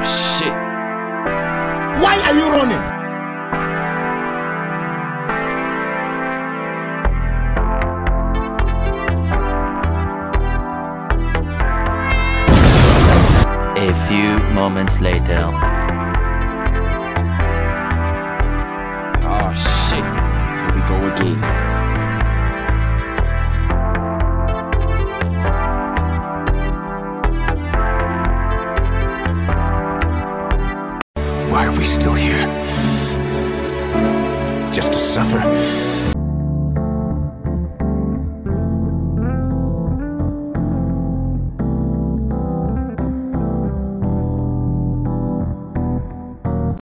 shit. Why are you running? A few moments later. Oh shit. Here we go again.